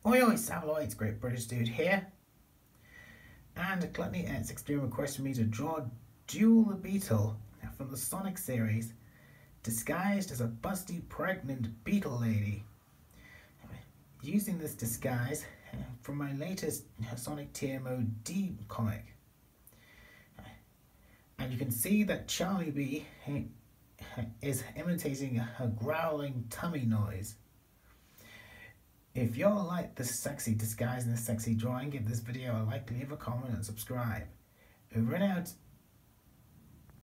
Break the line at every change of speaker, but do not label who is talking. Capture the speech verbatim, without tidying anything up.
Oi oi Savaloy, it's Great British Dude here. And GluttonyEdits Extreme requested me to draw Duel the Beetle from the Sonic series, disguised as a busty pregnant Beetle-Lady. Using this disguise from my latest Sonic T M O D comic. And you can see that Charlie B is imitating a growling tummy noise. If y'all like this sexy disguise and this sexy drawing, give this video a like, leave a comment and subscribe. Over and out.